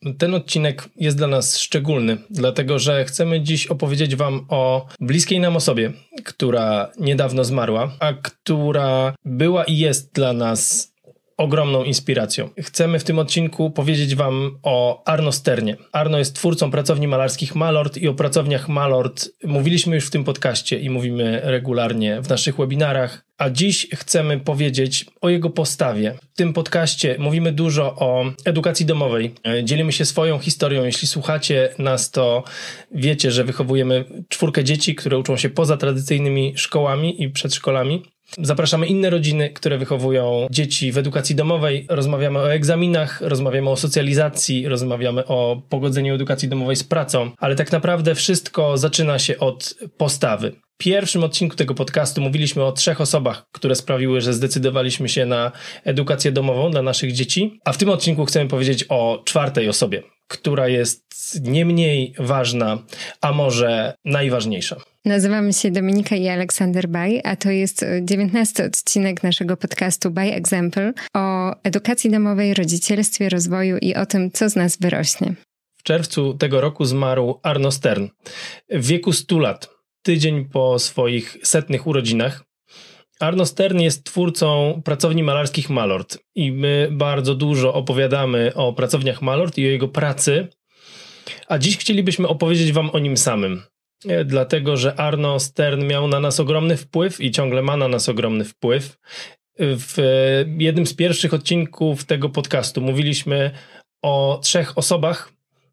Ten odcinek jest dla nas szczególny, dlatego że chcemy dziś opowiedzieć wam o bliskiej nam osobie, która niedawno zmarła, a która była i jest dla nas ogromną inspiracją. Chcemy w tym odcinku powiedzieć wam o Arno Sternie. Arno jest twórcą pracowni malarskich Malord i o pracowniach Malord mówiliśmy już w tym podcaście i mówimy regularnie w naszych webinarach, a dziś chcemy powiedzieć o jego postawie. W tym podcaście mówimy dużo o edukacji domowej. Dzielimy się swoją historią. Jeśli słuchacie nas, to wiecie, że wychowujemy 4 dzieci, które uczą się poza tradycyjnymi szkołami i przedszkolami. Zapraszamy inne rodziny, które wychowują dzieci w edukacji domowej. Rozmawiamy o egzaminach, rozmawiamy o socjalizacji, rozmawiamy o pogodzeniu edukacji domowej z pracą, ale tak naprawdę wszystko zaczyna się od postawy. W pierwszym odcinku tego podcastu mówiliśmy o 3 osobach, które sprawiły, że zdecydowaliśmy się na edukację domową dla naszych dzieci, a w tym odcinku chcemy powiedzieć o 4. osobie, która jest nie mniej ważna, a może najważniejsza. Nazywamy się Dominika i Aleksander Baj, a to jest 19. odcinek naszego podcastu By Example o edukacji domowej, rodzicielstwie, rozwoju i o tym, co z nas wyrośnie. W czerwcu tego roku zmarł Arno Stern w wieku 100 lat, tydzień po swoich 100 urodzinach. Arno Stern jest twórcą pracowni malarskich Malord i my bardzo dużo opowiadamy o pracowniach Malord i o jego pracy, a dziś chcielibyśmy opowiedzieć wam o nim samym. Dlatego, że Arno Stern miał na nas ogromny wpływ i ciągle ma na nas ogromny wpływ. W jednym z pierwszych odcinków tego podcastu mówiliśmy o 3 osobach,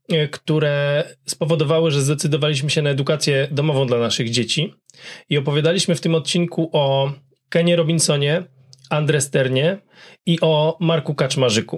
które spowodowały, że zdecydowaliśmy się na edukację domową dla naszych dzieci. I opowiadaliśmy w tym odcinku o Kenie Robinsonie, Andre Sternie i o Marku Kaczmarzyku.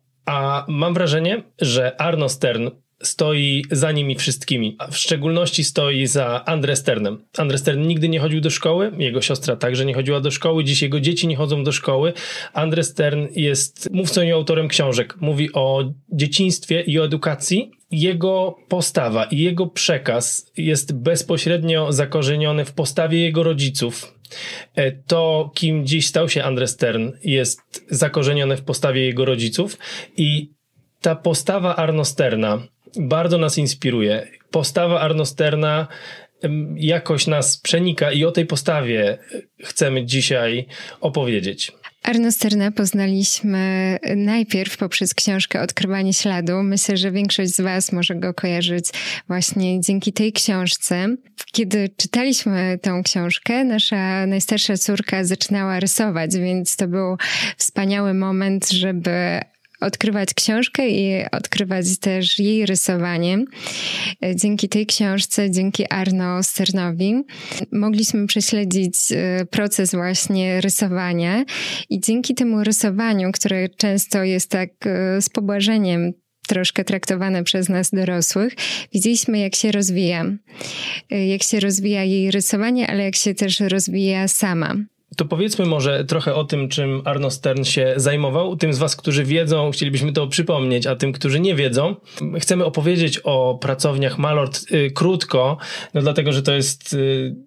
A mam wrażenie, że Arno Stern stoi za nimi wszystkimi, a w szczególności stoi za Andre Sternem. Andre Stern nigdy nie chodził do szkoły, jego siostra także nie chodziła do szkoły, dziś jego dzieci nie chodzą do szkoły. Andre Stern jest mówcą i autorem książek, mówi o dzieciństwie i o edukacji. Jego postawa i jego przekaz jest bezpośrednio zakorzeniony w postawie jego rodziców. To, kim dziś stał się Andre Stern, jest zakorzenione w postawie jego rodziców i ta postawa Arno Sterna bardzo nas inspiruje. Postawa Arno Sterna jakoś nas przenika i o tej postawie chcemy dzisiaj opowiedzieć. Arno Sterna poznaliśmy najpierw poprzez książkę Odkrywanie śladu. Myślę, że większość z was może go kojarzyć właśnie dzięki tej książce. Kiedy czytaliśmy tę książkę, nasza najstarsza córka zaczynała rysować, więc to był wspaniały moment, żeby odkrywać książkę i odkrywać też jej rysowanie. Dzięki tej książce, dzięki Arno Sternowi mogliśmy prześledzić proces właśnie rysowania i dzięki temu rysowaniu, które często jest tak z pobłażeniem troszkę traktowane przez nas dorosłych, widzieliśmy, jak się rozwija. Jak się rozwija jej rysowanie, ale jak się też rozwija sama. To powiedzmy może trochę o tym, czym Arno Stern się zajmował. Tym z was, którzy wiedzą, chcielibyśmy to przypomnieć, a tym, którzy nie wiedzą, chcemy opowiedzieć o pracowniach Malord krótko, dlatego, że to jest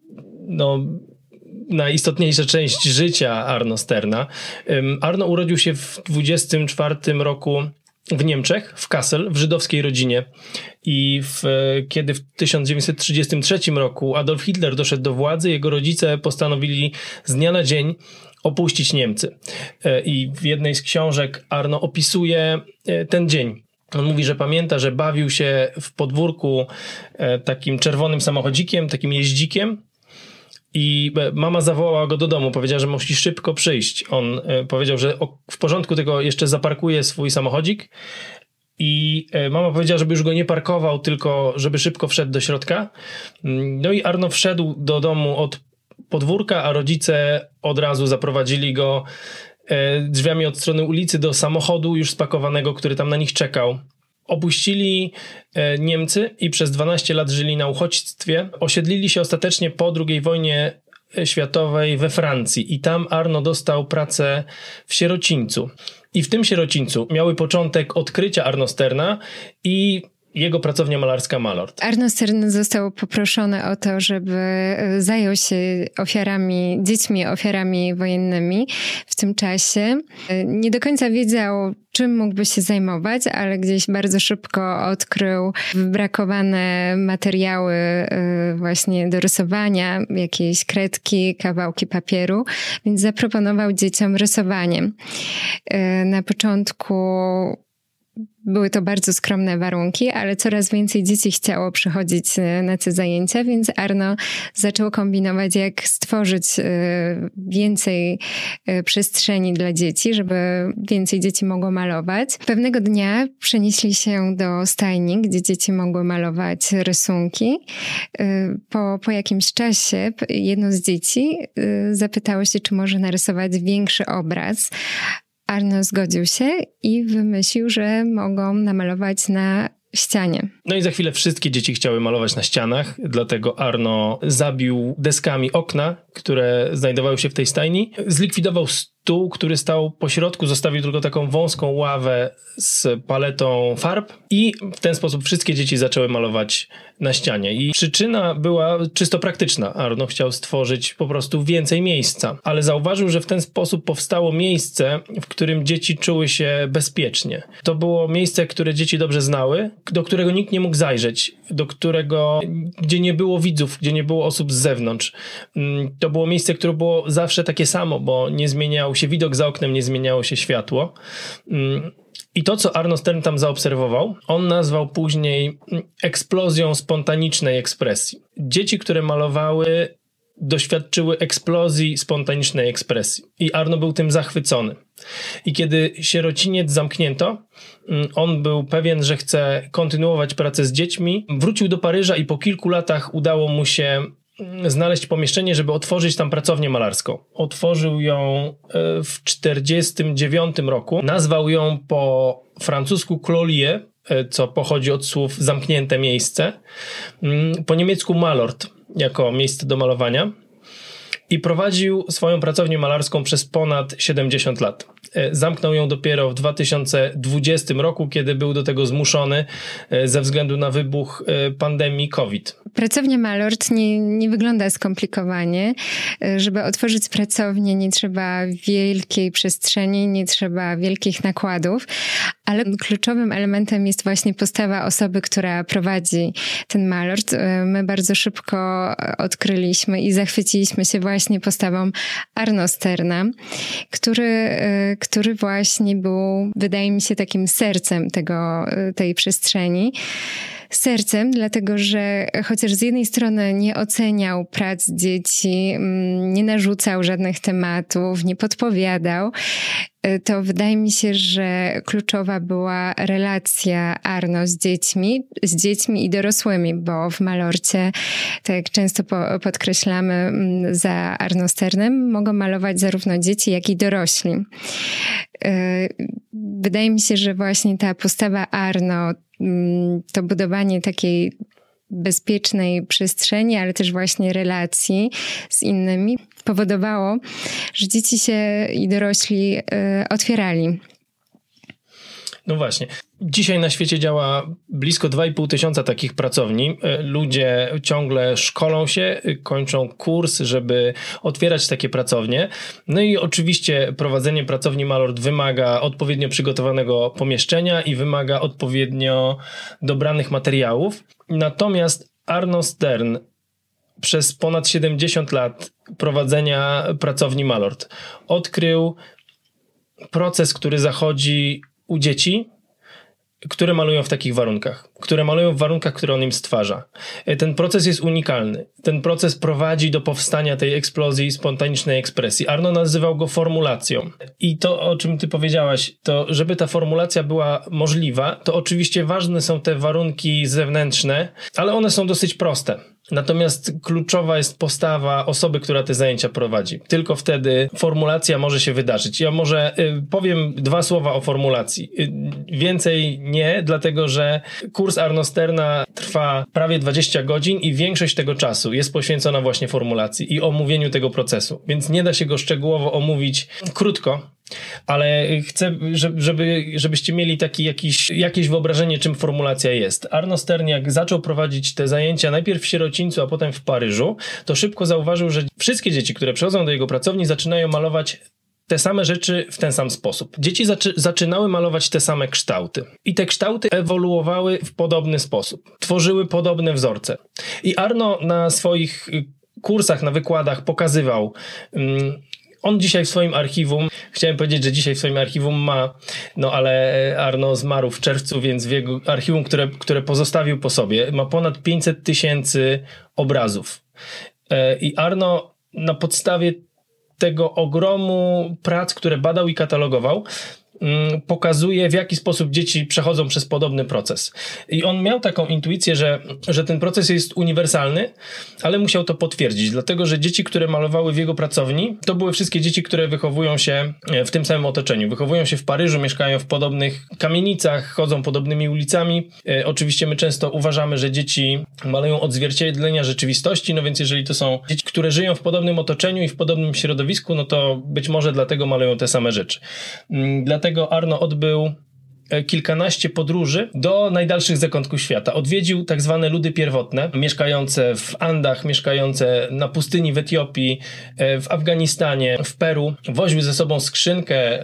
najistotniejsza część życia Arno Sterna. Arno urodził się w 24 roku w Niemczech, w Kassel, w żydowskiej rodzinie. I kiedy w 1933 roku Adolf Hitler doszedł do władzy, jego rodzice postanowili z dnia na dzień opuścić Niemcy. I w jednej z książek Arno opisuje ten dzień. On mówi, że pamięta, że bawił się w podwórku takim czerwonym samochodzikiem, takim jeździkiem. I mama zawołała go do domu, powiedziała, że musi szybko przyjść. On powiedział, że w porządku, tylko jeszcze zaparkuje swój samochodzik. I mama powiedziała, żeby już go nie parkował, tylko żeby szybko wszedł do środka. No i Arno wszedł do domu od podwórka, a rodzice od razu zaprowadzili go drzwiami od strony ulicy do samochodu już spakowanego, który tam na nich czekał. Opuścili Niemcy i przez 12 lat żyli na uchodźstwie. Osiedlili się ostatecznie po II wojnie światowej we Francji i tam Arno dostał pracę w sierocińcu. I w tym sierocińcu miały początek odkrycia Arno Sterna i jego pracownia malarska Malort. Arno Stern został poproszony o to, żeby zajął się dziećmi ofiarami wojennymi w tym czasie. Nie do końca wiedział, czym mógłby się zajmować, ale gdzieś bardzo szybko odkrył wybrakowane materiały właśnie do rysowania, jakieś kredki, kawałki papieru, więc zaproponował dzieciom rysowanie. Na początku były to bardzo skromne warunki, ale coraz więcej dzieci chciało przychodzić na te zajęcia, więc Arno zaczął kombinować, jak stworzyć więcej przestrzeni dla dzieci, żeby więcej dzieci mogło malować. Pewnego dnia przenieśli się do stajni, gdzie dzieci mogły malować rysunki. Po jakimś czasie jedno z dzieci zapytało się, czy może narysować większy obraz. Arno zgodził się i wymyślił, że mogą namalować na ścianie. No i za chwilę wszystkie dzieci chciały malować na ścianach, dlatego Arno zabił deskami okna, które znajdowały się w tej stajni, zlikwidował stół, który stał po środku, zostawił tylko taką wąską ławę z paletą farb i w ten sposób wszystkie dzieci zaczęły malować na ścianie. I przyczyna była czysto praktyczna. Arno chciał stworzyć po prostu więcej miejsca, ale zauważył, że w ten sposób powstało miejsce, w którym dzieci czuły się bezpiecznie. To było miejsce, które dzieci dobrze znały, do którego nikt nie mógł zajrzeć, gdzie nie było widzów, gdzie nie było osób z zewnątrz. To było miejsce, które było zawsze takie samo, bo nie zmieniał się widok za oknem, nie zmieniało się światło. I to, co Arno Stern tam zaobserwował, on nazwał później eksplozją spontanicznej ekspresji. Dzieci, które malowały, doświadczyły eksplozji spontanicznej ekspresji. I Arno był tym zachwycony. I kiedy sierociniec zamknięto, on był pewien, że chce kontynuować pracę z dziećmi. Wrócił do Paryża i po kilku latach udało mu się znaleźć pomieszczenie, żeby otworzyć tam pracownię malarską. Otworzył ją w 1949 roku. Nazwał ją po francusku Clolier, co pochodzi od słów zamknięte miejsce. Po niemiecku Malort, jako miejsce do malowania. I prowadził swoją pracownię malarską przez ponad 70 lat. Zamknął ją dopiero w 2020 roku, kiedy był do tego zmuszony ze względu na wybuch pandemii COVID. Pracownia Malort nie wygląda skomplikowanie. Żeby otworzyć pracownię, nie trzeba wielkiej przestrzeni, nie trzeba wielkich nakładów, ale kluczowym elementem jest właśnie postawa osoby, która prowadzi ten Malort. My bardzo szybko odkryliśmy i zachwyciliśmy się właśnie postawą Arno Sterna, który właśnie był, wydaje mi się, takim sercem tej przestrzeni. Sercem, dlatego że chociaż z jednej strony nie oceniał prac dzieci, nie narzucał żadnych tematów, nie podpowiadał, to wydaje mi się, że kluczowa była relacja Arno z dziećmi i dorosłymi, bo w Malorcie, tak jak często podkreślamy, za Arno Sternem mogą malować zarówno dzieci, jak i dorośli. Wydaje mi się, że właśnie ta postawa Arno, to budowanie takiej bezpiecznej przestrzeni, ale też właśnie relacji z innymi powodowało, że dzieci się i dorośli otwierali. No właśnie. Dzisiaj na świecie działa blisko 2,5 tysiąca takich pracowni. Ludzie ciągle szkolą się, kończą kurs, żeby otwierać takie pracownie. No i oczywiście prowadzenie pracowni Malort wymaga odpowiednio przygotowanego pomieszczenia i wymaga odpowiednio dobranych materiałów. Natomiast Arno Stern przez ponad 70 lat prowadzenia pracowni Malort odkrył proces, który zachodzi u dzieci, które malują w takich warunkach, które malują w warunkach, które on im stwarza. Ten proces jest unikalny. Ten proces prowadzi do powstania tej eksplozji spontanicznej ekspresji. Arno nazywał go formulacją. I to, o czym ty powiedziałaś, to żeby ta formulacja była możliwa, to oczywiście ważne są te warunki zewnętrzne, ale one są dosyć proste. Natomiast kluczowa jest postawa osoby, która te zajęcia prowadzi. Tylko wtedy formulacja może się wydarzyć. Ja może powiem 2 słowa o formulacji. Więcej nie, dlatego że kurs Arno Sterna trwa prawie 20 godzin i większość tego czasu jest poświęcona właśnie formulacji i omówieniu tego procesu. Więc nie da się go szczegółowo omówić krótko, Ale chcę, żebyście mieli jakieś wyobrażenie, czym formulacja jest. Arno Stern, jak zaczął prowadzić te zajęcia najpierw w sierocińcu, a potem w Paryżu, to szybko zauważył, że wszystkie dzieci, które przychodzą do jego pracowni, zaczynają malować te same rzeczy w ten sam sposób. Dzieci zaczynały malować te same kształty. I te kształty ewoluowały w podobny sposób. Tworzyły podobne wzorce. I Arno na swoich kursach, na wykładach pokazywał... On dzisiaj w swoim archiwum, chciałem powiedzieć, że dzisiaj w swoim archiwum ma, no ale Arno zmarł w czerwcu, więc w jego archiwum, które pozostawił po sobie, ma ponad 500 000 obrazów. I Arno na podstawie tego ogromu prac, które badał i katalogował, pokazuje, w jaki sposób dzieci przechodzą przez podobny proces. I on miał taką intuicję, że ten proces jest uniwersalny, ale musiał to potwierdzić, dlatego że dzieci, które malowały w jego pracowni, to były wszystkie dzieci, które wychowują się w tym samym otoczeniu. Wychowują się w Paryżu, mieszkają w podobnych kamienicach, chodzą podobnymi ulicami. Oczywiście my często uważamy, że dzieci malują odzwierciedlenia rzeczywistości, no więc jeżeli to są dzieci, które żyją w podobnym otoczeniu i w podobnym środowisku, no to być może dlatego malują te same rzeczy. Dlatego Arno odbył kilkanaście podróży do najdalszych zakątków świata. Odwiedził tak zwane ludy pierwotne, mieszkające w Andach, mieszkające na pustyni w Etiopii, w Afganistanie, w Peru. Woził ze sobą skrzynkę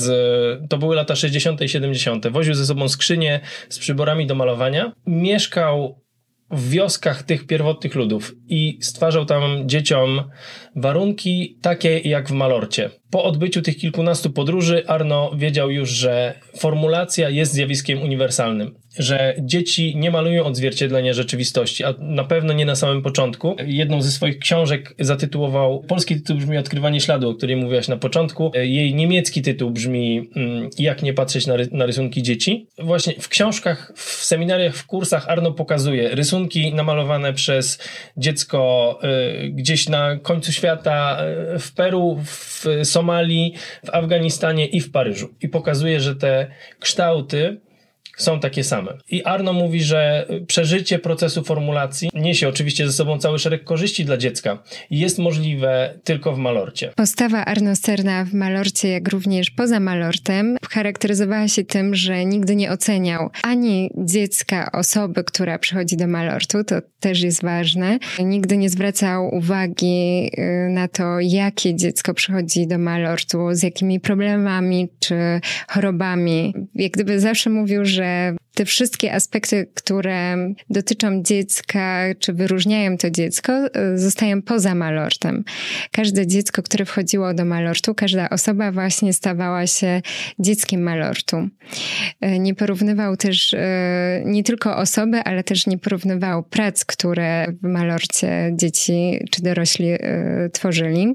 to były lata 60. i 70. Woził ze sobą skrzynię z przyborami do malowania. Mieszkał w wioskach tych pierwotnych ludów i stwarzał tam dzieciom warunki takie jak w Malorcie. Po odbyciu tych kilkunastu podróży Arno wiedział już, że formulacja jest zjawiskiem uniwersalnym, że dzieci nie malują odzwierciedlenia rzeczywistości, a na pewno nie na samym początku. Jedną ze swoich książek zatytułował, polski tytuł brzmi Odkrywanie śladu, o której mówiłaś na początku. Jej niemiecki tytuł brzmi Jak nie patrzeć na rysunki dzieci. Właśnie w książkach, w seminariach, w kursach Arno pokazuje rysunki namalowane przez dziecko gdzieś na końcu świata, w Peru, w Somalii, w Afganistanie i w Paryżu. I pokazuje, że te kształty są takie same. I Arno mówi, że przeżycie procesu formulacji niesie oczywiście ze sobą cały szereg korzyści dla dziecka i jest możliwe tylko w Malorcie. Postawa Arno Sterna w Malorcie, jak również poza Malortem, charakteryzowała się tym, że nigdy nie oceniał ani dziecka, osoby, która przychodzi do Malortu, to też jest ważne. Nigdy nie zwracał uwagi na to, jakie dziecko przychodzi do Malortu, z jakimi problemami czy chorobami. Jak gdyby zawsze mówił, że te wszystkie aspekty, które dotyczą dziecka, czy wyróżniają to dziecko, zostają poza Malortem. Każde dziecko, które wchodziło do Malortu, każda osoba właśnie stawała się dzieckiem Malortu. Nie porównywał też nie tylko osoby, ale też nie porównywał prac, które w Malorcie dzieci czy dorośli tworzyli.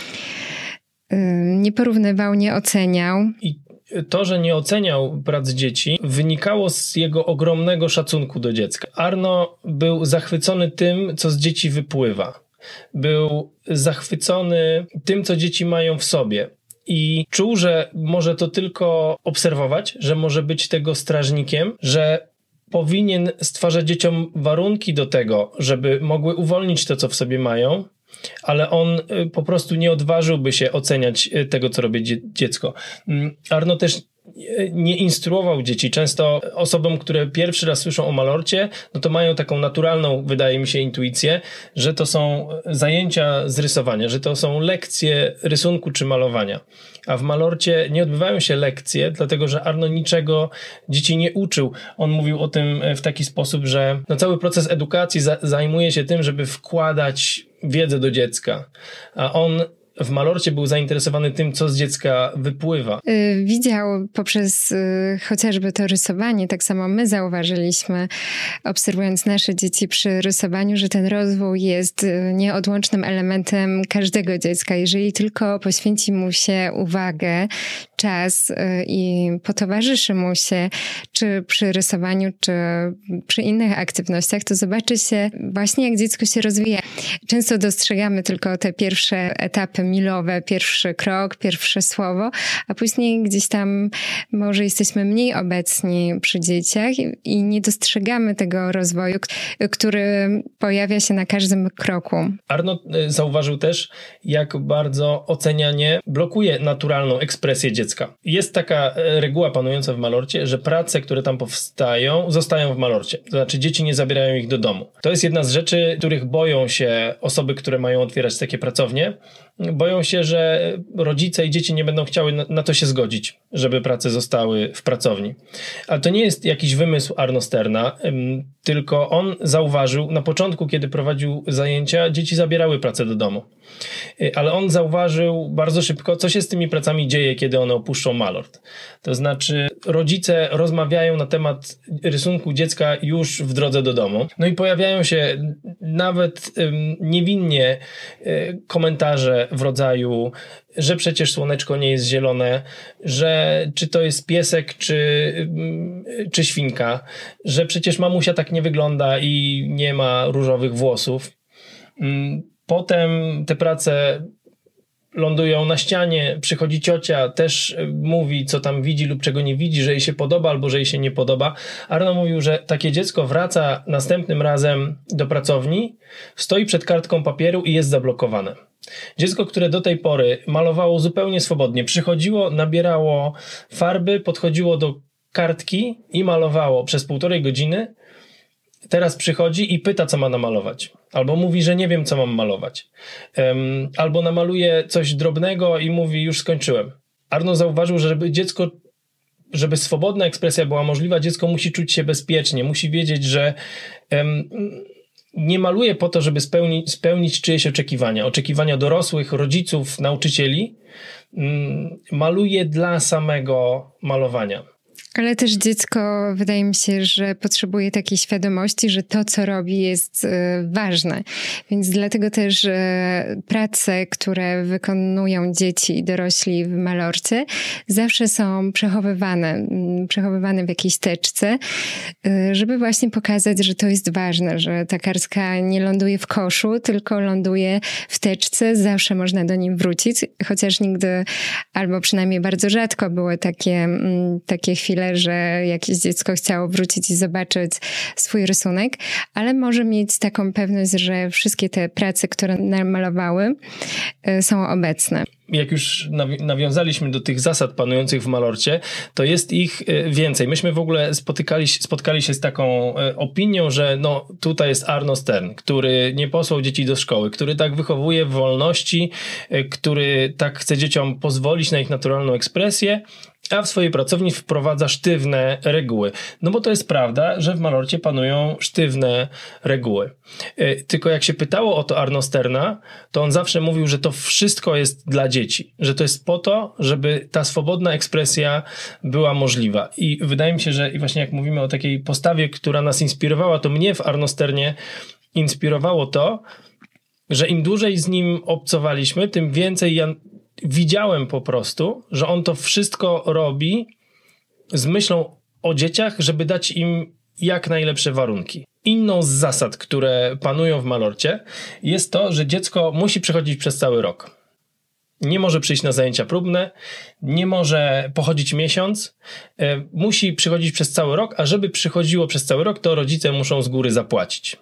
Nie porównywał, nie oceniał. To, że nie oceniał prac dzieci, wynikało z jego ogromnego szacunku do dziecka. Arno był zachwycony tym, co z dzieci wypływa. Był zachwycony tym, co dzieci mają w sobie. I czuł, że może to tylko obserwować, że może być tego strażnikiem, że powinien stwarzać dzieciom warunki do tego, żeby mogły uwolnić to, co w sobie mają, ale on po prostu nie odważyłby się oceniać tego, co robi dziecko. Arno też nie instruował dzieci. Często osobom, które pierwszy raz słyszą o Malorcie, no to mają taką naturalną, wydaje mi się, intuicję, że to są zajęcia z rysowania, że to są lekcje rysunku czy malowania. A w Malorcie nie odbywają się lekcje, dlatego że Arno niczego dzieci nie uczył. On mówił o tym w taki sposób, że cały proces edukacji zajmuje się tym, żeby wkładać wiedzę do dziecka. A on w Malorcie był zainteresowany tym, co z dziecka wypływa. Widział poprzez chociażby to rysowanie, tak samo my zauważyliśmy, obserwując nasze dzieci przy rysowaniu, że ten rozwój jest nieodłącznym elementem każdego dziecka. Jeżeli tylko poświęci mu się uwagę, czas i potowarzyszy mu się, czy przy rysowaniu, czy przy innych aktywnościach, to zobaczy się właśnie, jak dziecko się rozwija. Często dostrzegamy tylko te pierwsze etapy milowe, pierwszy krok, pierwsze słowo, a później gdzieś tam może jesteśmy mniej obecni przy dzieciach i nie dostrzegamy tego rozwoju, który pojawia się na każdym kroku. Arno zauważył też, jak bardzo ocenianie blokuje naturalną ekspresję dziecka. Jest taka reguła panująca w Malorcie, że prace, które tam powstają, zostają w Malorcie. To znaczy dzieci nie zabierają ich do domu. To jest jedna z rzeczy, których boją się osoby, które mają otwierać takie pracownie. Boją się, że rodzice i dzieci nie będą chciały na to się zgodzić, żeby prace zostały w pracowni. Ale to nie jest jakiś wymysł Arno Sterna, tylko on zauważył na początku, kiedy prowadził zajęcia, dzieci zabierały pracę do domu. Ale on zauważył bardzo szybko, co się z tymi pracami dzieje, kiedy one opuszczą Malort. To znaczy rodzice rozmawiają na temat rysunku dziecka już w drodze do domu. No i pojawiają się nawet niewinnie komentarze w rodzaju, że przecież słoneczko nie jest zielone, że czy to jest piesek, czy świnka, że przecież mamusia tak nie wygląda i nie ma różowych włosów. Potem te prace lądują na ścianie, przychodzi ciocia, też mówi, co tam widzi lub czego nie widzi, że jej się podoba albo że jej się nie podoba. Arno mówił, że takie dziecko wraca następnym razem do pracowni, stoi przed kartką papieru i jest zablokowane. Dziecko, które do tej pory malowało zupełnie swobodnie, przychodziło, nabierało farby, podchodziło do kartki i malowało przez 1,5 godziny, teraz przychodzi i pyta, co ma namalować. Albo mówi, że nie wiem, co mam malować. Albo namaluje coś drobnego i mówi, już skończyłem. Arno zauważył, że żeby swobodna ekspresja była możliwa, dziecko musi czuć się bezpiecznie, musi wiedzieć, że nie maluje po to, żeby spełnić czyjeś oczekiwania dorosłych, rodziców, nauczycieli. Maluje dla samego malowania. Ale też dziecko, wydaje mi się, że potrzebuje takiej świadomości, że to, co robi, jest ważne. Więc dlatego też prace, które wykonują dzieci i dorośli w Malorcie, zawsze są przechowywane w jakiejś teczce, żeby właśnie pokazać, że to jest ważne, że ta kartka nie ląduje w koszu, tylko ląduje w teczce. Zawsze można do niej wrócić, chociaż nigdy, albo przynajmniej bardzo rzadko były takie chwile, że jakieś dziecko chciało wrócić i zobaczyć swój rysunek, ale może mieć taką pewność, że wszystkie te prace, które namalowały, są obecne. Jak już nawiązaliśmy do tych zasad panujących w Malorcie, to jest ich więcej. Myśmy w ogóle spotkali się z taką opinią, że no tutaj jest Arno Stern, który nie posłał dzieci do szkoły, który tak wychowuje w wolności, który tak chce dzieciom pozwolić na ich naturalną ekspresję, a w swojej pracowni wprowadza sztywne reguły. No bo to jest prawda, że w Malorcie panują sztywne reguły. Tylko jak się pytało o to Arno Sterna, to on zawsze mówił, że to wszystko jest dla dzieci, że to jest po to, żeby ta swobodna ekspresja była możliwa. I wydaje mi się, że właśnie jak mówimy o takiej postawie, która nas inspirowała, to mnie w Arno Sternie inspirowało to, że im dłużej z nim obcowaliśmy, tym więcej ja widziałem po prostu, że on to wszystko robi z myślą o dzieciach, żeby dać im jak najlepsze warunki. Inną z zasad, które panują w Malorcie, jest to, że dziecko musi przechodzić przez cały rok. Nie może przyjść na zajęcia próbne, nie może pochodzić miesiąc, musi przychodzić przez cały rok, a żeby przychodziło przez cały rok, to rodzice muszą z góry zapłacić.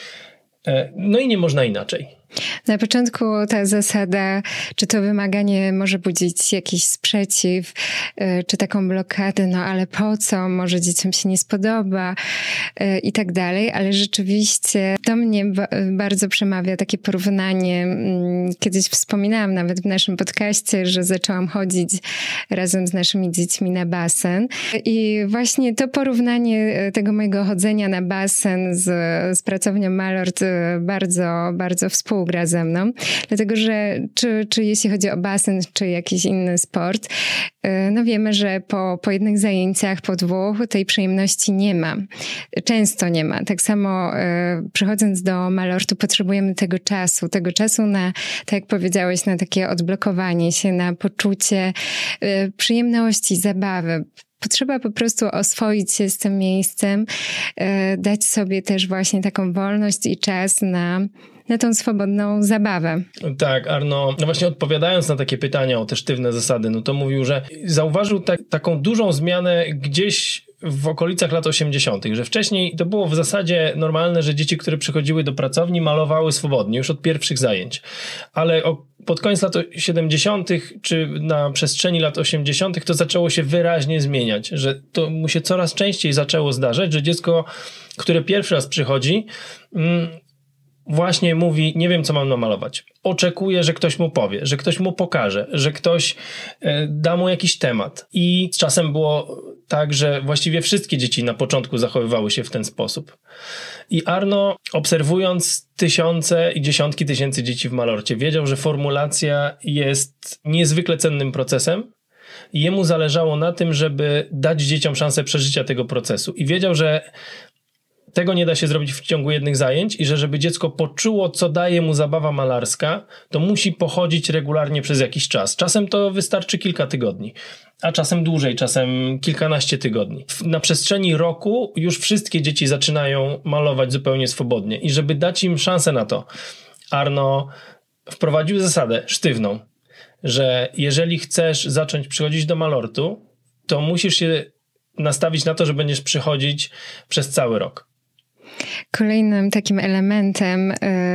No i nie można inaczej. Na początku ta zasada, czy to wymaganie może budzić jakiś sprzeciw, czy taką blokadę, no ale po co, może dzieciom się nie spodoba i tak dalej, ale rzeczywiście do mnie bardzo przemawia takie porównanie. Kiedyś wspominałam nawet w naszym podcaście, że zaczęłam chodzić razem z naszymi dziećmi na basen i właśnie to porównanie tego mojego chodzenia na basen z pracownią Malort bardzo, bardzo współgra. współgra ze mną, dlatego że czy jeśli chodzi o basen, czy jakiś inny sport, no wiemy, że po jednych zajęciach, po dwóch tej przyjemności nie ma. Często nie ma. Tak samo przychodząc do malortu potrzebujemy tego czasu na, tak jak powiedziałeś, na takie odblokowanie się, na poczucie przyjemności, zabawy. Potrzeba po prostu oswoić się z tym miejscem, dać sobie też właśnie taką wolność i czas na tą swobodną zabawę. Tak, Arno, no właśnie odpowiadając na takie pytania o te sztywne zasady, no to mówił, że zauważył taką dużą zmianę gdzieś w okolicach lat 80., że wcześniej to było w zasadzie normalne, że dzieci, które przychodziły do pracowni, malowały swobodnie, już od pierwszych zajęć. Ale pod koniec lat 70. czy na przestrzeni lat 80. to zaczęło się wyraźnie zmieniać, że to mu się coraz częściej zaczęło zdarzać, że dziecko, które pierwszy raz przychodzi, właśnie mówi, nie wiem, co mam namalować. Oczekuje, że ktoś mu powie, że ktoś mu pokaże, że ktoś da mu jakiś temat. I z czasem było tak, że właściwie wszystkie dzieci na początku zachowywały się w ten sposób. I Arno, obserwując tysiące i dziesiątki tysięcy dzieci w malorcie, wiedział, że formulacja jest niezwykle cennym procesem. I jemu zależało na tym, żeby dać dzieciom szansę przeżycia tego procesu. I wiedział, że tego nie da się zrobić w ciągu jednych zajęć i że żeby dziecko poczuło, co daje mu zabawa malarska, to musi pochodzić regularnie przez jakiś czas. Czasem to wystarczy kilka tygodni, a czasem dłużej, czasem kilkanaście tygodni. Na przestrzeni roku już wszystkie dzieci zaczynają malować zupełnie swobodnie i żeby dać im szansę na to, Arno wprowadził zasadę sztywną, że jeżeli chcesz zacząć przychodzić do malortu, to musisz się nastawić na to, że będziesz przychodzić przez cały rok. Kolejnym takim elementem,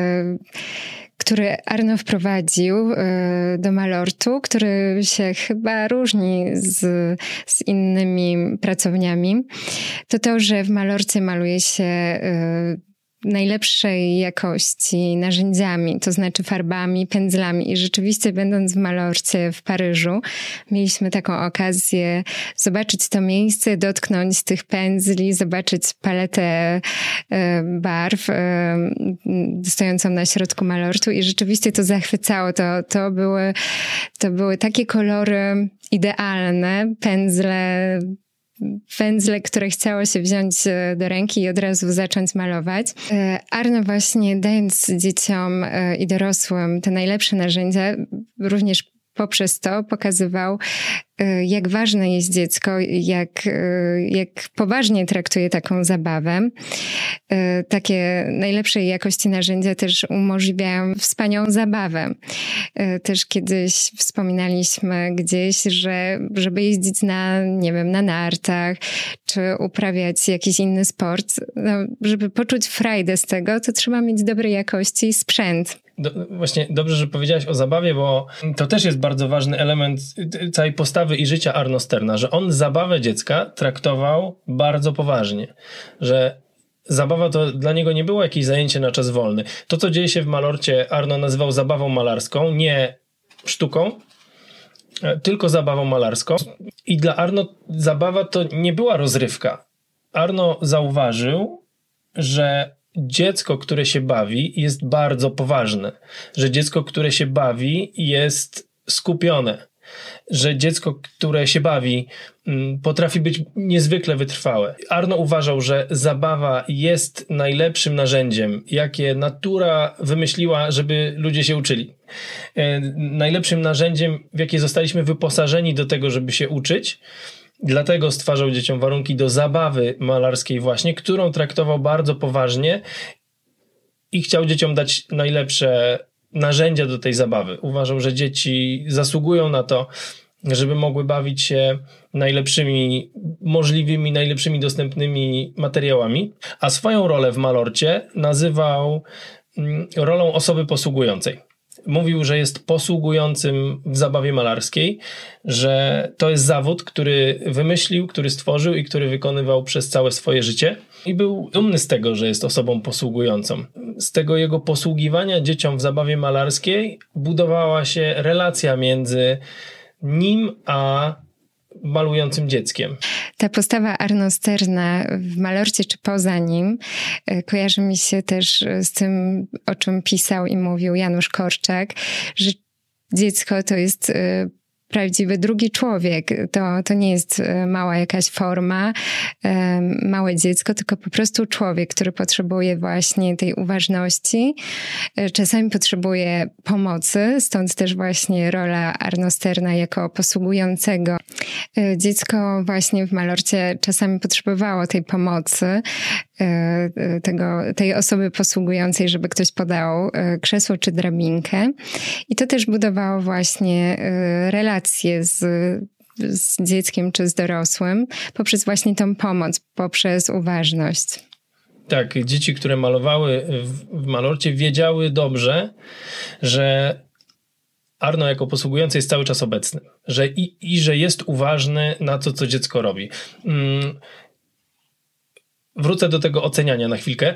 który Arno wprowadził do malortu, który się chyba różni z innymi pracowniami, to, że w malorcie maluje się najlepszej jakości narzędziami, to znaczy farbami, pędzlami. I rzeczywiście będąc w malorcie w Paryżu, mieliśmy taką okazję zobaczyć to miejsce, dotknąć tych pędzli, zobaczyć paletę barw stojącą na środku malortu i rzeczywiście to zachwycało. To były takie kolory idealne, pędzle, które chciało się wziąć do ręki i od razu zacząć malować. Arno właśnie dając dzieciom i dorosłym te najlepsze narzędzia, również poprzez to pokazywał, jak ważne jest dziecko, jak poważnie traktuje taką zabawę. Takie najlepszej jakości narzędzia też umożliwiają wspaniałą zabawę. Też kiedyś wspominaliśmy gdzieś, że żeby jeździć na nartach, czy uprawiać jakiś inny sport, żeby poczuć frajdę z tego, to trzeba mieć dobrej jakości sprzęt. Właśnie dobrze, że powiedziałaś o zabawie, bo to też jest bardzo ważny element całej postawy i życia Arno Sterna, że on zabawę dziecka traktował bardzo poważnie, że zabawa to dla niego nie było jakieś zajęcie na czas wolny. To, co dzieje się w malorcie, Arno nazywał zabawą malarską, nie sztuką, tylko zabawą malarską. I dla Arno zabawa to nie była rozrywka. Arno zauważył, że dziecko, które się bawi, jest bardzo poważne. Że dziecko, które się bawi, jest skupione. Że dziecko, które się bawi, potrafi być niezwykle wytrwałe. Arno uważał, że zabawa jest najlepszym narzędziem, jakie natura wymyśliła, żeby ludzie się uczyli. Najlepszym narzędziem, w jakie zostaliśmy wyposażeni do tego, żeby się uczyć. Dlatego stwarzał dzieciom warunki do zabawy malarskiej właśnie, którą traktował bardzo poważnie i chciał dzieciom dać najlepsze narzędzia do tej zabawy. Uważał, że dzieci zasługują na to, żeby mogły bawić się najlepszymi możliwymi, najlepszymi dostępnymi materiałami, a swoją rolę w malorcie nazywał rolą osoby posługującej. Mówił, że jest posługującym w zabawie malarskiej, że to jest zawód, który wymyślił, który stworzył i który wykonywał przez całe swoje życie. I był dumny z tego, że jest osobą posługującą. Z tego jego posługiwania dzieciom w zabawie malarskiej budowała się relacja między nim a malującym dzieckiem. Ta postawa Arno Sterna w Malorcie czy poza nim kojarzy mi się też z tym, o czym pisał i mówił Janusz Korczak, że dziecko to jest prawdziwy drugi człowiek. To nie jest mała jakaś forma, małe dziecko, tylko po prostu człowiek, który potrzebuje właśnie tej uważności. Czasami potrzebuje pomocy, stąd też właśnie rola Arno Sterna jako posługującego. Dziecko właśnie w Malorcie czasami potrzebowało tej pomocy, tej osoby posługującej, żeby ktoś podał krzesło czy drabinkę. I to też budowało właśnie relacje z dzieckiem czy z dorosłym poprzez właśnie tą pomoc, poprzez uważność. Tak, dzieci, które malowały w Malorcie, wiedziały dobrze, że Arno jako posługujący jest cały czas obecny, że jest uważny na to, co dziecko robi. Wrócę do tego oceniania na chwilkę.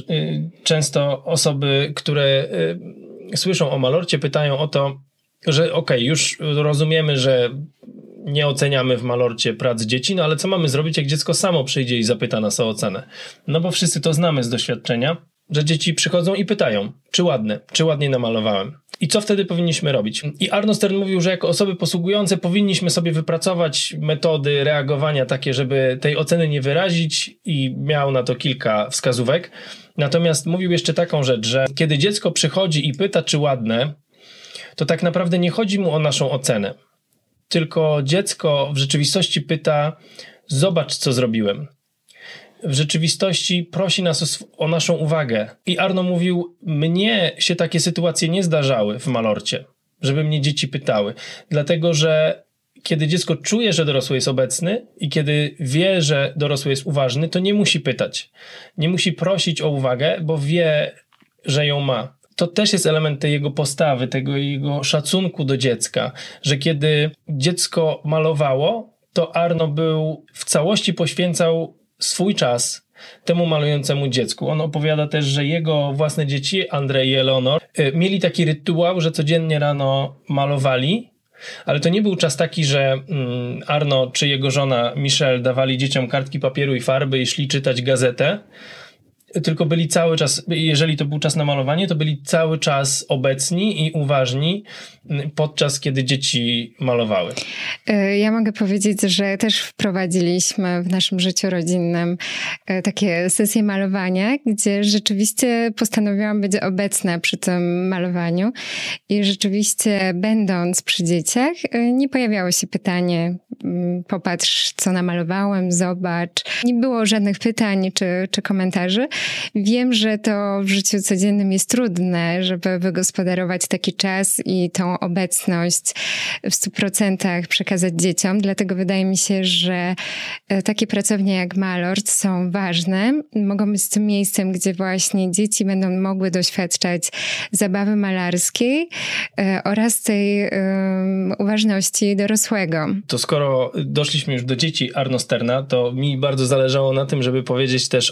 Często osoby, które słyszą o Malorcie, pytają o to, że już rozumiemy, że nie oceniamy w Malorcie prac dzieci, no ale co mamy zrobić, jak dziecko samo przyjdzie i zapyta nas o ocenę? No bo wszyscy to znamy z doświadczenia, że dzieci przychodzą i pytają, czy ładnie namalowałem. I co wtedy powinniśmy robić? I Arno Stern mówił, że jako osoby posługujące powinniśmy sobie wypracować metody reagowania takie, żeby tej oceny nie wyrazić i miał na to kilka wskazówek. Natomiast mówił jeszcze taką rzecz, że kiedy dziecko przychodzi i pyta, czy ładne, to tak naprawdę nie chodzi mu o naszą ocenę. Tylko dziecko w rzeczywistości pyta, zobacz, co zrobiłem. W rzeczywistości prosi nas o naszą uwagę. I Arno mówił, mnie się takie sytuacje nie zdarzały w Malorcie, żeby mnie dzieci pytały. Dlatego, że kiedy dziecko czuje, że dorosły jest obecny i kiedy wie, że dorosły jest uważny, to nie musi pytać. Nie musi prosić o uwagę, bo wie, że ją ma. To też jest element tej jego postawy, tego jego szacunku do dziecka, że kiedy dziecko malowało, to Arno w całości poświęcał swój czas temu malującemu dziecku. On opowiada też, że jego własne dzieci, Andrzej i Eleonor, mieli taki rytuał, że codziennie rano malowali, ale to nie był czas taki, że Arno czy jego żona Michelle dawali dzieciom kartki papieru i farby i szli czytać gazetę, tylko byli cały czas, jeżeli to był czas na malowanie, to byli cały czas obecni i uważni podczas kiedy dzieci malowały. Ja mogę powiedzieć, że też wprowadziliśmy w naszym życiu rodzinnym takie sesje malowania, gdzie rzeczywiście postanowiłam być obecna przy tym malowaniu i rzeczywiście będąc przy dzieciach nie pojawiało się pytanie popatrz, co namalowałem, zobacz. Nie było żadnych pytań czy komentarzy. Wiem, że to w życiu codziennym jest trudne, żeby wygospodarować taki czas i tą obecność w 100% przekazać dzieciom. Dlatego wydaje mi się, że takie pracownie jak Malort są ważne. Mogą być tym miejscem, gdzie właśnie dzieci będą mogły doświadczać zabawy malarskiej oraz tej uważności dorosłego. To skoro doszliśmy już do dzieci Arno Sterna, to mi bardzo zależało na tym, żeby powiedzieć też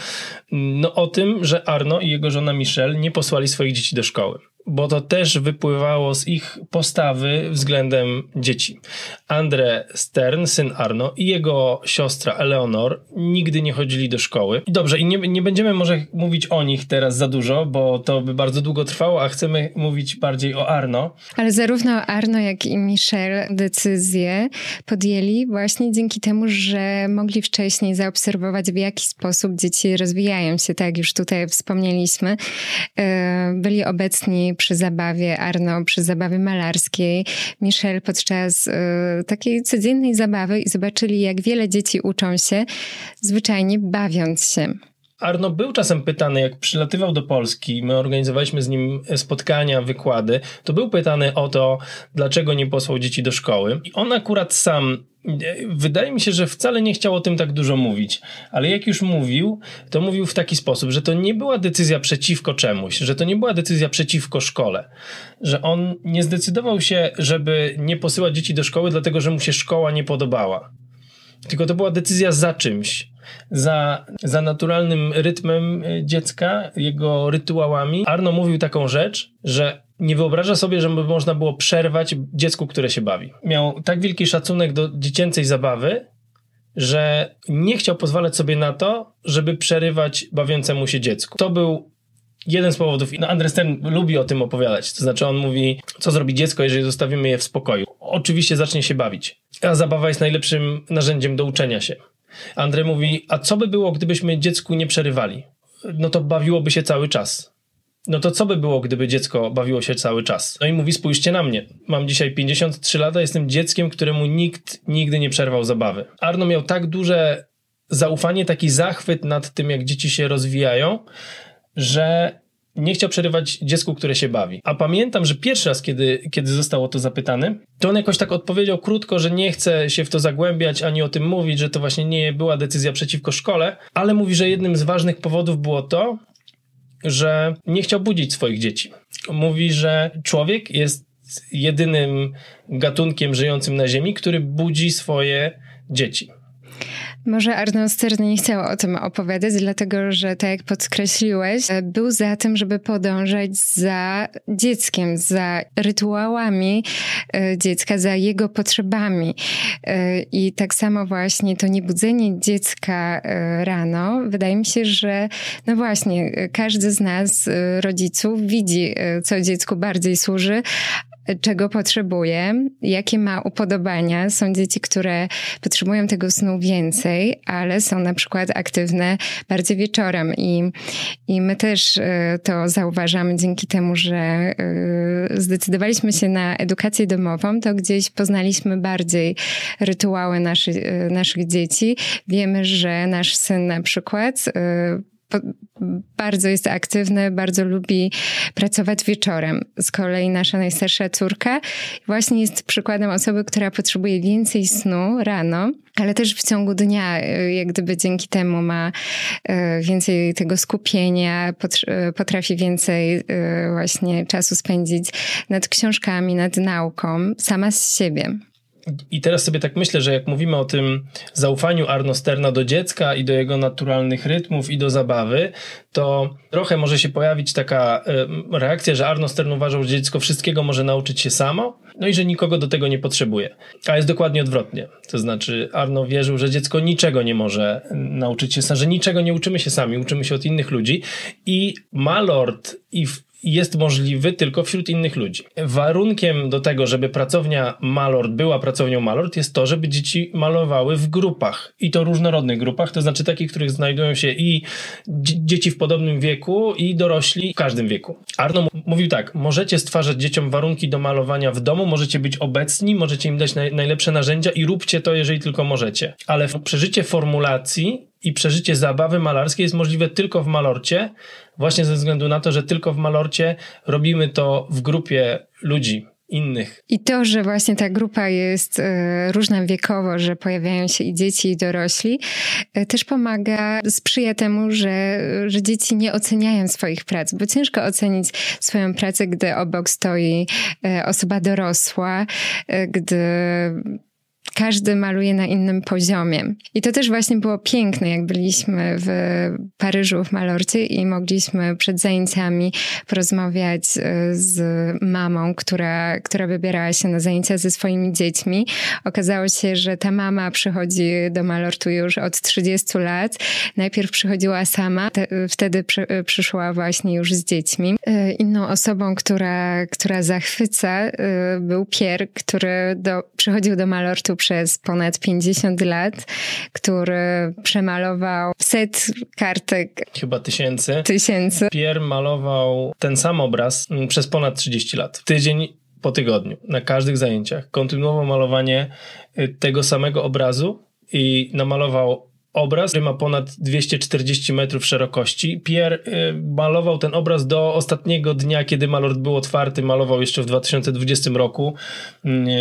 o tym, że Arno i jego żona Michelle nie posłali swoich dzieci do szkoły. Bo to też wypływało z ich postawy względem dzieci. Andrzej Stern, syn Arno, i jego siostra Eleonor nigdy nie chodzili do szkoły. I dobrze, i nie będziemy może mówić o nich teraz za dużo, bo to by bardzo długo trwało, a chcemy mówić bardziej o Arno. Ale zarówno Arno, jak i Michelle decyzję podjęli właśnie dzięki temu, że mogli wcześniej zaobserwować, w jaki sposób dzieci rozwijają się. Tak jak już tutaj wspomnieliśmy, byli obecni przy zabawie, Arno przy zabawie malarskiej, Michelle podczas takiej codziennej zabawy i zobaczyli, jak wiele dzieci uczą się, zwyczajnie bawiąc się. Arno był czasem pytany, jak przylatywał do Polski, my organizowaliśmy z nim spotkania, wykłady, to był pytany o to, dlaczego nie posłał dzieci do szkoły. I on akurat sam, wydaje mi się, że wcale nie chciał o tym tak dużo mówić, ale jak już mówił, to mówił w taki sposób, że to nie była decyzja przeciwko czemuś, że to nie była decyzja przeciwko szkole, że on nie zdecydował się, żeby nie posyłać dzieci do szkoły, dlatego że mu się szkoła nie podobała. Tylko to była decyzja za czymś. Za naturalnym rytmem dziecka, jego rytuałami. Arno mówił taką rzecz, że nie wyobraża sobie, żeby można było przerwać dziecku, które się bawi. Miał tak wielki szacunek do dziecięcej zabawy, że nie chciał pozwalać sobie na to, żeby przerywać bawiącemu się dziecku. To był jeden z powodów. Andrew Stern lubi o tym opowiadać. To znaczy on mówi, co zrobi dziecko, jeżeli zostawimy je w spokoju. Oczywiście zacznie się bawić. A zabawa jest najlepszym narzędziem do uczenia się. Andrew mówi, a co by było, gdybyśmy dziecku nie przerywali? No to bawiłoby się cały czas. No to co by było, gdyby dziecko bawiło się cały czas? No i mówi, spójrzcie na mnie. Mam dzisiaj 53 lata, jestem dzieckiem, któremu nikt nigdy nie przerwał zabawy. Arno miał tak duże zaufanie, taki zachwyt nad tym, jak dzieci się rozwijają, że nie chciał przerywać dziecku, które się bawi. A pamiętam, że pierwszy raz, kiedy został o to zapytany, to on jakoś tak odpowiedział krótko, że nie chce się w to zagłębiać, ani o tym mówić, że to właśnie nie była decyzja przeciwko szkole, ale mówi, że jednym z ważnych powodów było to, że nie chciał budzić swoich dzieci. Mówi, że człowiek jest jedynym gatunkiem żyjącym na Ziemi, który budzi swoje dzieci. Może Arnold Stern nie chciał o tym opowiadać, dlatego że, tak jak podkreśliłeś, był za tym, żeby podążać za dzieckiem, za rytuałami dziecka, za jego potrzebami. I tak samo właśnie to niebudzenie dziecka rano, wydaje mi się, że no właśnie, każdy z nas, rodziców, widzi, co dziecku bardziej służy, czego potrzebuje, jakie ma upodobania. Są dzieci, które potrzebują tego snu więcej, ale są na przykład aktywne bardziej wieczorem i my też to zauważamy dzięki temu, że zdecydowaliśmy się na edukację domową, to gdzieś poznaliśmy bardziej rytuały naszych dzieci. Wiemy, że nasz syn na przykład bardzo jest aktywny, bardzo lubi pracować wieczorem. Z kolei nasza najstarsza córka właśnie jest przykładem osoby, która potrzebuje więcej snu rano, ale też w ciągu dnia, jak gdyby dzięki temu ma więcej tego skupienia, potrafi więcej właśnie czasu spędzić nad książkami, nad nauką, sama z siebie. I teraz sobie tak myślę, że jak mówimy o tym zaufaniu Arno Sterna do dziecka i do jego naturalnych rytmów i do zabawy, to trochę może się pojawić taka reakcja, że Arno Stern uważał, że dziecko wszystkiego może nauczyć się samo, no i że nikogo do tego nie potrzebuje. A jest dokładnie odwrotnie. To znaczy Arno wierzył, że dziecko niczego nie może nauczyć się, że niczego nie uczymy się sami, uczymy się od innych ludzi i Malord jest możliwy tylko wśród innych ludzi. Warunkiem do tego, żeby pracownia Malord była pracownią Malord, jest to, żeby dzieci malowały w grupach. I to różnorodnych grupach, to znaczy takich, w których znajdują się i dzieci w podobnym wieku, i dorośli w każdym wieku. Arno mówił tak, możecie stwarzać dzieciom warunki do malowania w domu, możecie być obecni, możecie im dać najlepsze narzędzia i róbcie to, jeżeli tylko możecie. Ale przeżycie formulacji i przeżycie zabawy malarskiej jest możliwe tylko w Malorcie, właśnie ze względu na to, że tylko w Malorcie robimy to w grupie ludzi innych. I to, że właśnie ta grupa jest różna wiekowo, że pojawiają się i dzieci, i dorośli, też sprzyja temu, że dzieci nie oceniają swoich prac, bo ciężko ocenić swoją pracę, gdy obok stoi osoba dorosła, gdy każdy maluje na innym poziomie. I to też właśnie było piękne, jak byliśmy w Paryżu, w Malorcie i mogliśmy przed zajęciami porozmawiać z mamą, która wybierała się na zajęcia ze swoimi dziećmi. Okazało się, że ta mama przychodzi do Malortu już od 30 lat. Najpierw przychodziła sama, wtedy przyszła właśnie już z dziećmi. Inną osobą, która zachwyca, był Pierre, który przychodził do Malortu przez ponad 50 lat, który przemalował set kartek. Chyba tysięcy. Pierre malował ten sam obraz przez ponad 30 lat. Tydzień po tygodniu, na każdych zajęciach. Kontynuował malowanie tego samego obrazu i namalował obraz, który ma ponad 240 metrów szerokości. Pierre malował ten obraz do ostatniego dnia, kiedy Malord był otwarty. Malował jeszcze w 2020 roku.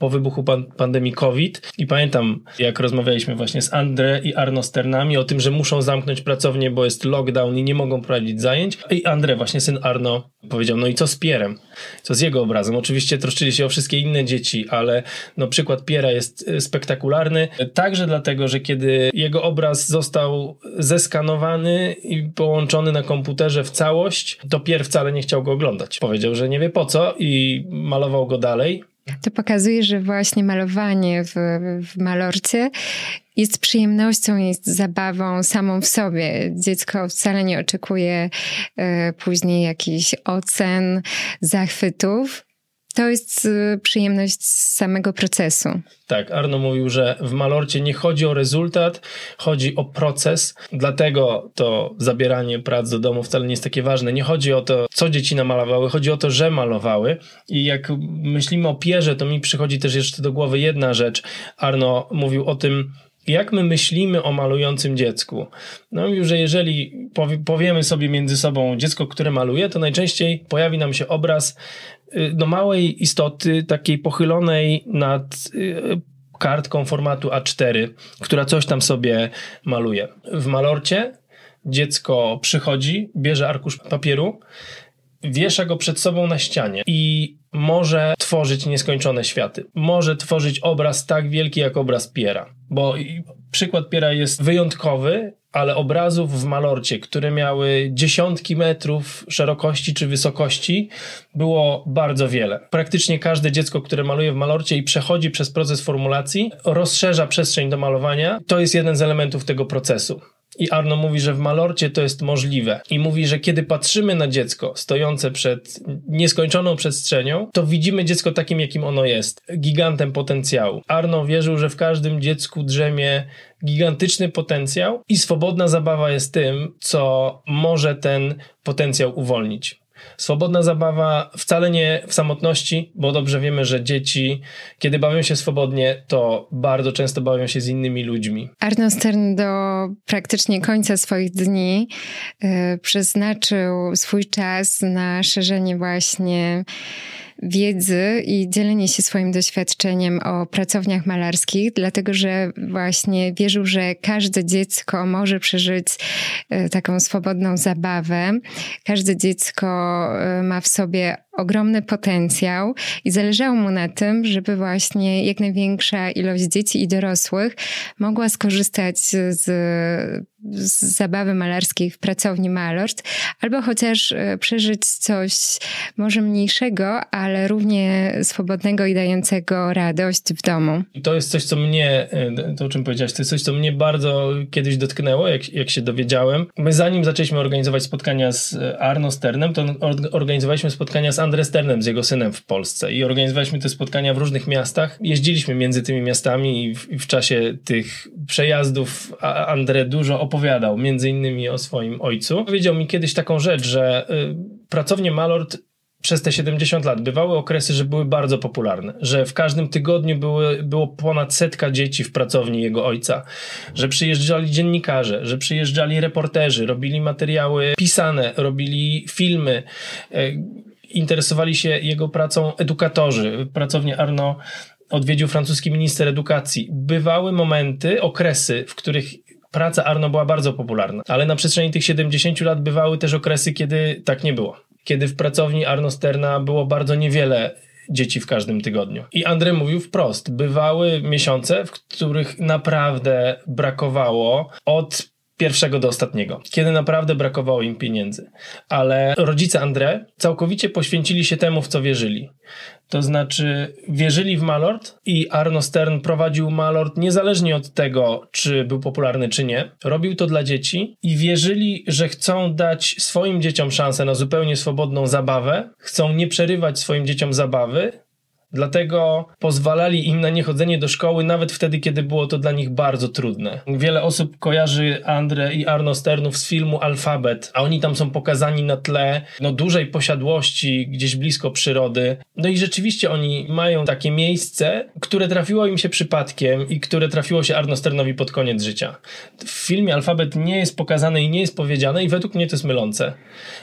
po wybuchu pandemii COVID i pamiętam, jak rozmawialiśmy właśnie z André i Arno Sternami o tym, że muszą zamknąć pracownię, bo jest lockdown i nie mogą prowadzić zajęć. I André, właśnie syn Arno, powiedział, no i co z Pierrem? Co z jego obrazem? Oczywiście troszczyli się o wszystkie inne dzieci, ale no przykład Pierra jest spektakularny. Także dlatego, że kiedy jego obraz został zeskanowany i połączony na komputerze w całość, to Pierre wcale nie chciał go oglądać. Powiedział, że nie wie po co i malował go dalej. To pokazuje, że właśnie malowanie w Malorcie jest przyjemnością, jest zabawą samą w sobie. Dziecko wcale nie oczekuje później jakichś ocen, zachwytów. To jest przyjemność z samego procesu. Tak, Arno mówił, że w Malorcie nie chodzi o rezultat, chodzi o proces. Dlatego to zabieranie prac do domu wcale nie jest takie ważne. Nie chodzi o to, co dzieci namalowały, chodzi o to, że malowały. I jak myślimy o Pierze, to mi przychodzi też jeszcze do głowy jedna rzecz. Arno mówił o tym, jak my myślimy o malującym dziecku. No mówił, że jeżeli powiemy sobie między sobą dziecko, które maluje, to najczęściej pojawi nam się obraz małej istoty, takiej pochylonej nad kartką formatu A4, która coś tam sobie maluje. W Malorcie dziecko przychodzi, bierze arkusz papieru, wiesza go przed sobą na ścianie i może tworzyć nieskończone światy. Może tworzyć obraz tak wielki jak obraz Pierra. Bo przykład Pierra jest wyjątkowy, ale obrazów w Malorcie, które miały dziesiątki metrów szerokości czy wysokości, było bardzo wiele. Praktycznie każde dziecko, które maluje w Malorcie i przechodzi przez proces formulacji, rozszerza przestrzeń do malowania. To jest jeden z elementów tego procesu. I Arno mówi, że w Malorcie to jest możliwe. I mówi, że kiedy patrzymy na dziecko stojące przed nieskończoną przestrzenią, to widzimy dziecko takim, jakim ono jest. Gigantem potencjału. Arno wierzył, że w każdym dziecku drzemie gigantyczny potencjał i swobodna zabawa jest tym, co może ten potencjał uwolnić. Swobodna zabawa wcale nie w samotności, bo dobrze wiemy, że dzieci, kiedy bawią się swobodnie, to bardzo często bawią się z innymi ludźmi. Arno Stern do praktycznie końca swoich dni przeznaczył swój czas na szerzenie właśnie wiedzy i dzielenie się swoim doświadczeniem o pracowniach malarskich, dlatego że właśnie wierzył, że każde dziecko może przeżyć taką swobodną zabawę. Każde dziecko ma w sobie ogromny potencjał i zależało mu na tym, żeby właśnie jak największa ilość dzieci i dorosłych mogła skorzystać z zabawy malarskiej w pracowni Malort, albo chociaż przeżyć coś może mniejszego, ale równie swobodnego i dającego radość w domu. I to jest coś, co mnie, to o czym powiedziałaś, to jest coś, co mnie bardzo kiedyś dotknęło, jak się dowiedziałem. My zanim zaczęliśmy organizować spotkania z Arno Sternem, to organizowaliśmy spotkania z André Sternem, z jego synem w Polsce i organizowaliśmy te spotkania w różnych miastach. Jeździliśmy między tymi miastami i w czasie tych przejazdów André dużo opowiadał, między innymi o swoim ojcu. Powiedział mi kiedyś taką rzecz, że pracownie Malort przez te 70 lat bywały okresy, że były bardzo popularne, że w każdym tygodniu było ponad 100 dzieci w pracowni jego ojca, że przyjeżdżali dziennikarze, że przyjeżdżali reporterzy, robili materiały pisane, robili filmy, interesowali się jego pracą edukatorzy. Pracownię Arno odwiedził francuski minister edukacji. Bywały momenty, okresy, w których praca Arno była bardzo popularna, ale na przestrzeni tych 70 lat bywały też okresy, kiedy tak nie było. Kiedy w pracowni Arno Sterna było bardzo niewiele dzieci w każdym tygodniu. I André mówił wprost, bywały miesiące, w których naprawdę brakowało od pierwszego do ostatniego, kiedy naprawdę brakowało im pieniędzy. Ale rodzice André całkowicie poświęcili się temu, w co wierzyli. To znaczy wierzyli w Malort i Arno Stern prowadził Malort niezależnie od tego, czy był popularny, czy nie. Robił to dla dzieci i wierzyli, że chcą dać swoim dzieciom szansę na zupełnie swobodną zabawę, chcą nie przerywać swoim dzieciom zabawy, dlatego pozwalali im na niechodzenie do szkoły nawet wtedy, kiedy było to dla nich bardzo trudne. Wiele osób kojarzy André i Arno Sternów z filmu Alfabet, a oni tam są pokazani na tle dużej posiadłości, gdzieś blisko przyrody. No i rzeczywiście oni mają takie miejsce, które trafiło im się przypadkiem i które trafiło się Arno Sternowi pod koniec życia. W filmie Alfabet nie jest pokazane i nie jest powiedziane i według mnie to jest mylące, że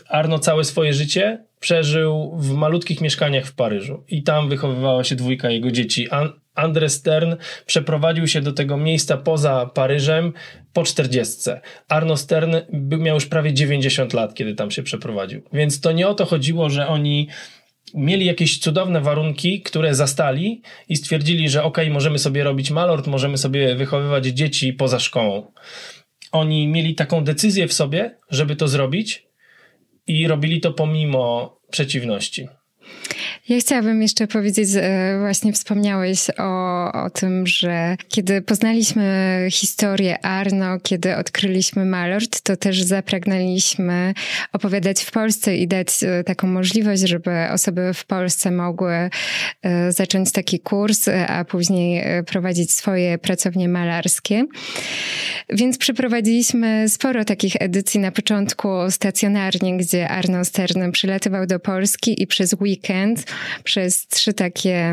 Arno całe swoje życie przeżył w malutkich mieszkaniach w Paryżu i tam wychowywała się 2 jego dzieci. André Stern przeprowadził się do tego miejsca poza Paryżem po 40. Arno Stern miał już prawie 90 lat, kiedy tam się przeprowadził. Więc to nie o to chodziło, że oni mieli jakieś cudowne warunki, które zastali i stwierdzili, że okej, możemy sobie robić malort, możemy sobie wychowywać dzieci poza szkołą. Oni mieli taką decyzję w sobie, żeby to zrobić i robili to pomimo przeciwności. Ja chciałabym jeszcze powiedzieć, właśnie wspomniałeś o tym, że kiedy poznaliśmy historię Arno, kiedy odkryliśmy malort, to też zapragnęliśmy opowiadać w Polsce i dać taką możliwość, żeby osoby w Polsce mogły zacząć taki kurs, a później prowadzić swoje pracownie malarskie. Więc przeprowadziliśmy sporo takich edycji na początku stacjonarnie, gdzie Arno Stern przylatywał do Polski i przez weekend, przez 3 takie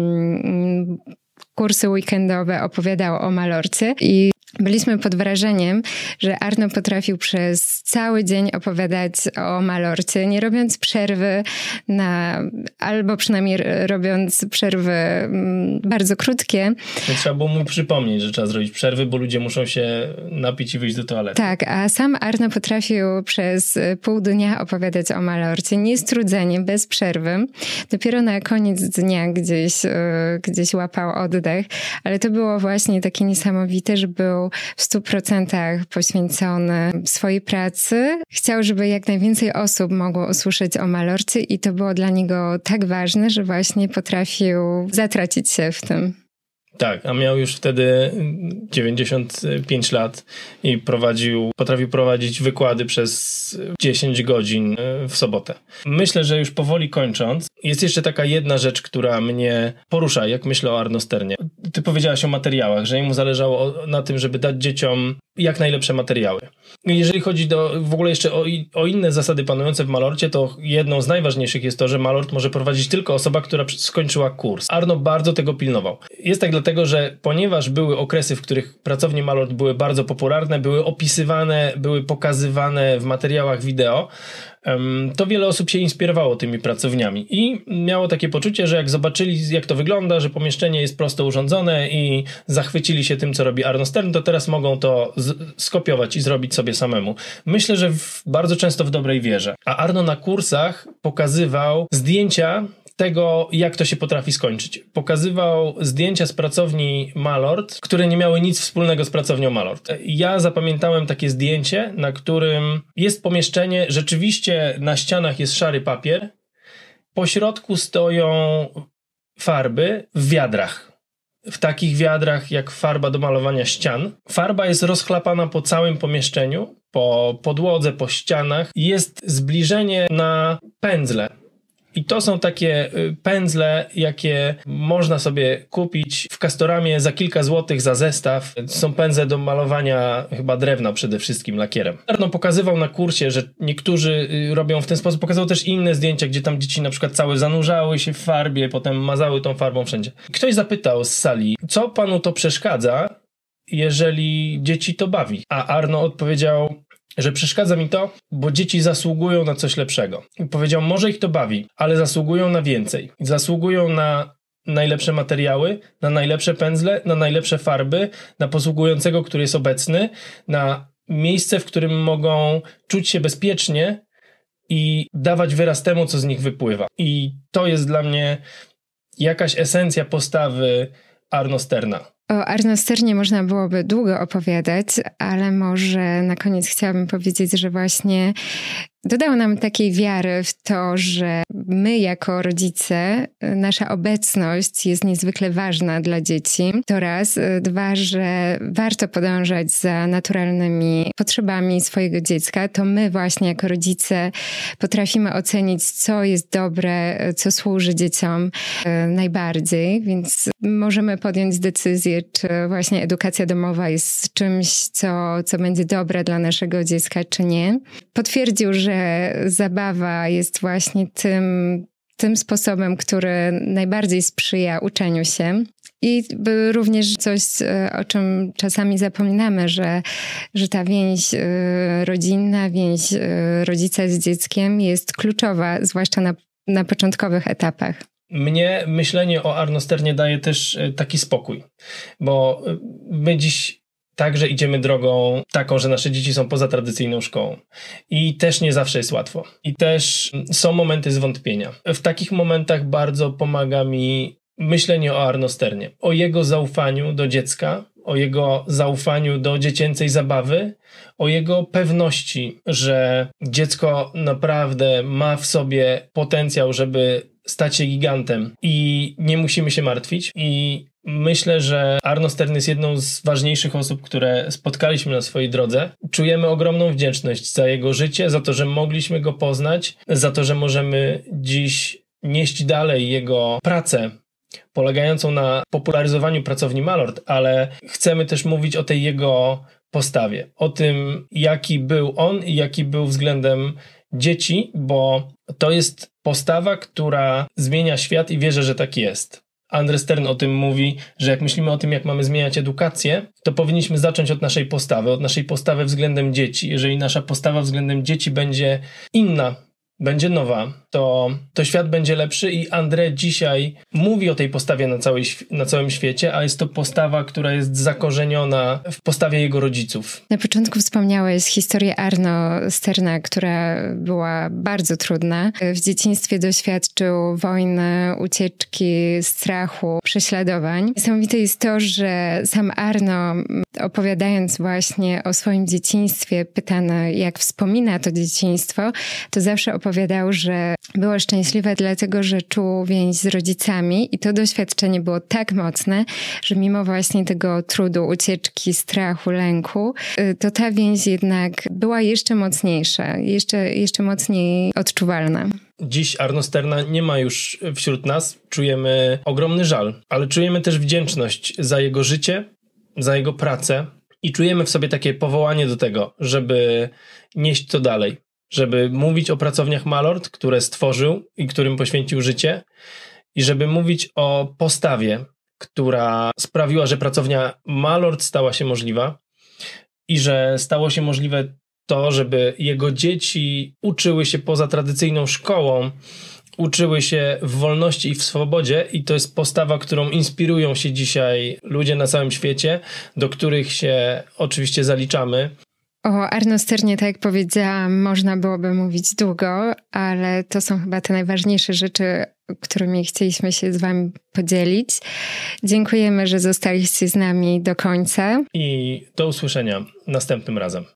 kursy weekendowe opowiadał o malorce i byliśmy pod wrażeniem, że Arno potrafił przez cały dzień opowiadać o malorce, nie robiąc przerwy albo przynajmniej robiąc przerwy bardzo krótkie. No, trzeba było mu przypomnieć, że trzeba zrobić przerwy, bo ludzie muszą się napić i wyjść do toalety. Tak, a sam Arno potrafił przez pół dnia opowiadać o malorce, niestrudzenie, bez przerwy. Dopiero na koniec dnia gdzieś łapał oddech, ale to było właśnie takie niesamowite, że był w 100% poświęcony swojej pracy. Chciał, żeby jak najwięcej osób mogło usłyszeć o malorce i to było dla niego tak ważne, że właśnie potrafił zatracić się w tym. Tak, a miał już wtedy 95 lat i potrafił prowadzić wykłady przez 10 godzin w sobotę. Myślę, że już powoli kończąc, jest jeszcze taka jedna rzecz, która mnie porusza, jak myślę o Arno Sternie. Ty powiedziałaś o materiałach, że jemu zależało na tym, żeby dać dzieciom jak najlepsze materiały. Jeżeli chodzi w ogóle jeszcze o inne zasady panujące w malorcie, to jedną z najważniejszych jest to, że malort może prowadzić tylko osoba, która skończyła kurs. Arno bardzo tego pilnował. Jest tak dlatego, że ponieważ były okresy, w których pracownie malort były bardzo popularne, były opisywane, były pokazywane w materiałach wideo, to wiele osób się inspirowało tymi pracowniami i miało takie poczucie, że jak zobaczyli, jak to wygląda, że pomieszczenie jest prosto urządzone i zachwycili się tym, co robi Arno Stern, to teraz mogą to skopiować i zrobić sobie samemu. Myślę, że bardzo często w dobrej wierze. A Arno na kursach pokazywał zdjęcia tego, jak to się potrafi skończyć. Pokazywał zdjęcia z pracowni Malort, które nie miały nic wspólnego z pracownią Malort. Ja zapamiętałem takie zdjęcie, na którym jest pomieszczenie, rzeczywiście na ścianach jest szary papier, po środku stoją farby w wiadrach. W takich wiadrach jak farba do malowania ścian. Farba jest rozchlapana po całym pomieszczeniu, po podłodze, po ścianach. Jest zbliżenie na pędzle. I to są takie pędzle, jakie można sobie kupić w Castoramie za kilka złotych za zestaw. To są pędzle do malowania chyba drewna przede wszystkim lakierem. Arno pokazywał na kursie, że niektórzy robią w ten sposób. Pokazywał też inne zdjęcia, gdzie tam dzieci na przykład całe zanurzały się w farbie, potem mazały tą farbą wszędzie. Ktoś zapytał z sali, co panu to przeszkadza, jeżeli dzieci to bawi? A Arno odpowiedział, że przeszkadza mi to, bo dzieci zasługują na coś lepszego. I powiedział, może ich to bawi, ale zasługują na więcej. Zasługują na najlepsze materiały, na najlepsze pędzle, na najlepsze farby, na posługującego, który jest obecny, na miejsce, w którym mogą czuć się bezpiecznie i dawać wyraz temu, co z nich wypływa. I to jest dla mnie jakaś esencja postawy Arno Sterna. O Arno Sternie można byłoby długo opowiadać, ale może na koniec chciałabym powiedzieć, że właśnie dodał nam takiej wiary w to, że my jako rodzice, nasza obecność jest niezwykle ważna dla dzieci. To raz. Dwa, że warto podążać za naturalnymi potrzebami swojego dziecka. To my właśnie jako rodzice potrafimy ocenić, co jest dobre, co służy dzieciom najbardziej, więc możemy podjąć decyzję, czy właśnie edukacja domowa jest czymś, co będzie dobre dla naszego dziecka, czy nie. Potwierdził, że zabawa jest właśnie tym sposobem, który najbardziej sprzyja uczeniu się. I również coś, o czym czasami zapominamy, że ta więź rodzinna, więź rodzica z dzieckiem jest kluczowa, zwłaszcza na początkowych etapach. Mnie myślenie o Arno Sternie daje też taki spokój, bo my dziś także idziemy drogą taką, że nasze dzieci są poza tradycyjną szkołą i też nie zawsze jest łatwo i też są momenty zwątpienia. W takich momentach bardzo pomaga mi myślenie o Arno Sternie, o jego zaufaniu do dziecka, o jego zaufaniu do dziecięcej zabawy, o jego pewności, że dziecko naprawdę ma w sobie potencjał, żeby stać się gigantem i nie musimy się martwić. I myślę, że Arno Stern jest jedną z ważniejszych osób, które spotkaliśmy na swojej drodze. Czujemy ogromną wdzięczność za jego życie, za to, że mogliśmy go poznać, za to, że możemy dziś nieść dalej jego pracę polegającą na popularyzowaniu pracowni Malort, ale chcemy też mówić o tej jego postawie, o tym, jaki był on i jaki był względem dzieci, bo to jest postawa, która zmienia świat i wierzę, że tak jest. André Stern o tym mówi, że jak myślimy o tym, jak mamy zmieniać edukację, to powinniśmy zacząć od naszej postawy względem dzieci. Jeżeli nasza postawa względem dzieci będzie inna, będzie nowa, to świat będzie lepszy i André dzisiaj mówi o tej postawie na całym świecie, a jest to postawa, która jest zakorzeniona w postawie jego rodziców. Na początku wspomniałeś historię Arno Sterna, która była bardzo trudna. W dzieciństwie doświadczył wojny, ucieczki, strachu, prześladowań. Niesamowite jest to, że sam Arno, opowiadając właśnie o swoim dzieciństwie, pytany jak wspomina to dzieciństwo, to zawsze opowiadał, że było szczęśliwe dlatego, że czuł więź z rodzicami i to doświadczenie było tak mocne, że mimo właśnie tego trudu, ucieczki, strachu, lęku, to ta więź jednak była jeszcze mocniejsza, jeszcze mocniej odczuwalna. Dziś Arno Sterna nie ma już wśród nas. Czujemy ogromny żal, ale czujemy też wdzięczność za jego życie, za jego pracę i czujemy w sobie takie powołanie do tego, żeby nieść to dalej. Żeby mówić o pracowniach Malort, które stworzył i którym poświęcił życie i żeby mówić o postawie, która sprawiła, że pracownia Malort stała się możliwa i że stało się możliwe to, żeby jego dzieci uczyły się poza tradycyjną szkołą, uczyły się w wolności i w swobodzie i to jest postawa, którą inspirują się dzisiaj ludzie na całym świecie, do których się oczywiście zaliczamy. O Arno Sternie, tak jak powiedziałam, można byłoby mówić długo, ale to są chyba te najważniejsze rzeczy, którymi chcieliśmy się z wami podzielić. Dziękujemy, że zostaliście z nami do końca. I do usłyszenia następnym razem.